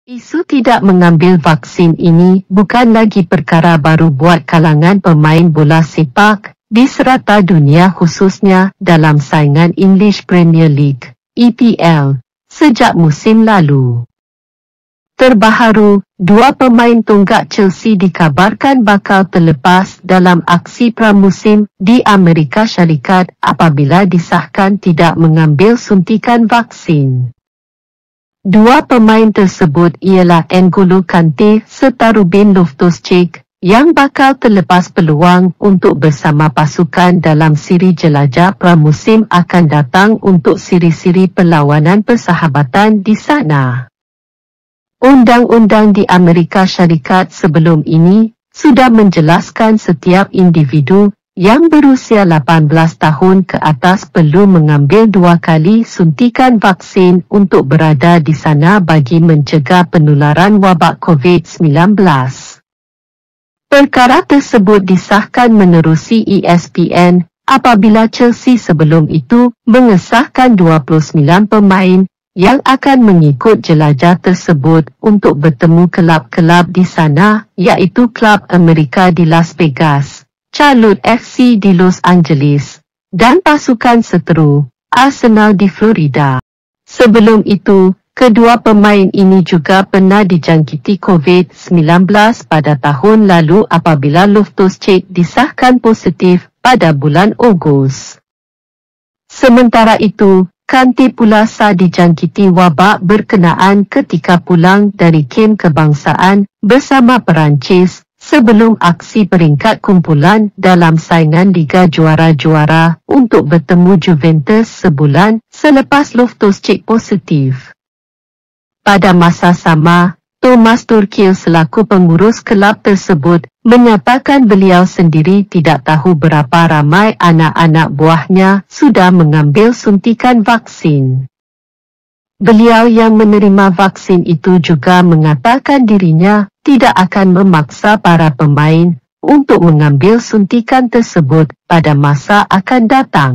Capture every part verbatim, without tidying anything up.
Isu tidak mengambil vaksin ini bukan lagi perkara baru buat kalangan pemain bola sepak di serata dunia, khususnya dalam saingan English Premier League (E P L) sejak musim lalu. Terbaharu, dua pemain tonggak Chelsea dikabarkan bakal terlepas dalam aksi pramusim di Amerika Syarikat apabila disahkan tidak mengambil suntikan vaksin. Dua pemain tersebut ialah N'Golo Kante serta Ruben Loftus-Cheek yang bakal terlepas peluang untuk bersama pasukan dalam siri jelajah pramusim akan datang untuk siri-siri perlawanan persahabatan di sana. Undang-undang di Amerika Syarikat sebelum ini sudah menjelaskan setiap individu yang berusia lapan belas tahun ke atas perlu mengambil dua kali suntikan vaksin untuk berada di sana bagi mencegah penularan wabak COVID sembilan belas. Perkara tersebut disahkan menerusi E S P N apabila Chelsea sebelum itu mengesahkan dua puluh sembilan pemain yang akan mengikut jelajah tersebut untuk bertemu kelab-kelab di sana, iaitu Klub Amerika di Las Vegas, Charlotte F C di Los Angeles, dan pasukan seteru, Arsenal di Florida. Sebelum itu, kedua pemain ini juga pernah dijangkiti COVID sembilan belas pada tahun lalu apabila Loftus-Cheek disahkan positif pada bulan Ogos. Sementara itu, Kante pula sah dijangkiti wabak berkenaan ketika pulang dari kem kebangsaan bersama Perancis sebelum aksi peringkat kumpulan dalam saingan Liga Juara-Juara untuk bertemu Juventus sebulan selepas Loftus-Cheek positif. Pada masa sama, Thomas Tuchel selaku pengurus kelab tersebut menyatakan beliau sendiri tidak tahu berapa ramai anak-anak buahnya sudah mengambil suntikan vaksin. Beliau yang menerima vaksin itu juga mengatakan dirinya tidak akan memaksa para pemain untuk mengambil suntikan tersebut pada masa akan datang.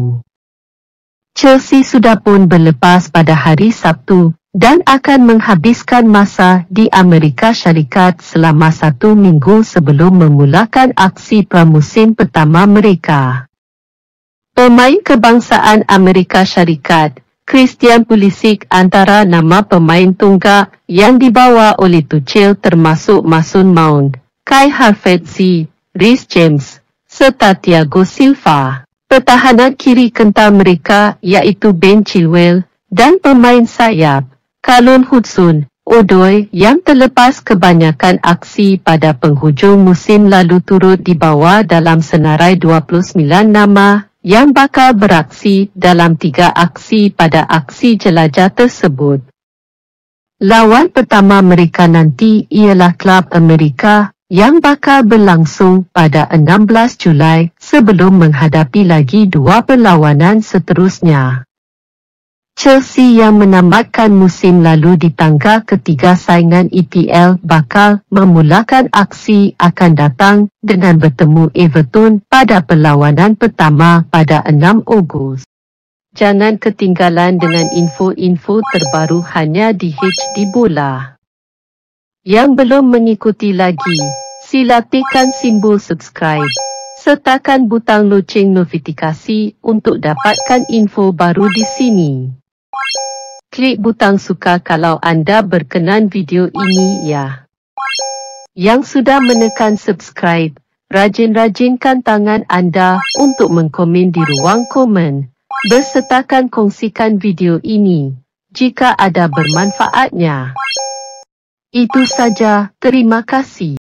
Chelsea sudah pun berlepas pada hari Sabtu dan akan menghabiskan masa di Amerika Syarikat selama satu minggu sebelum memulakan aksi pramusim pertama mereka. Pemain kebangsaan Amerika Syarikat, Christian Pulisic antara nama pemain tonggak yang dibawa oleh Tuchel termasuk Mason Mount, Kai Havertz, Reece James, serta Thiago Silva. Pertahanan kiri kental mereka iaitu Ben Chilwell dan pemain sayap Callum Hudson-Odoi yang terlepas kebanyakan aksi pada penghujung musim lalu turut dibawa dalam senarai dua puluh sembilan nama yang bakal beraksi dalam tiga aksi pada aksi jelajah tersebut. Lawan pertama mereka nanti ialah Klub Amerika yang bakal berlangsung pada enam belas Julai sebelum menghadapi lagi dua perlawanan seterusnya. Chelsea yang menamatkan musim lalu di tangga ketiga saingan E P L bakal memulakan aksi akan datang dengan bertemu Everton pada perlawanan pertama pada enam Ogos. Jangan ketinggalan dengan info-info terbaru hanya di H D Bola. Yang belum mengikuti lagi, sila tekan simbol subscribe. Sertakan butang loceng notifikasi untuk dapatkan info baru di sini. Klik butang suka kalau anda berkenan video ini ya. Yang sudah menekan subscribe, rajin-rajinkan tangan anda untuk mengkomen di ruang komen. Bersertakan kongsikan video ini jika ada bermanfaatnya. Itu saja, terima kasih.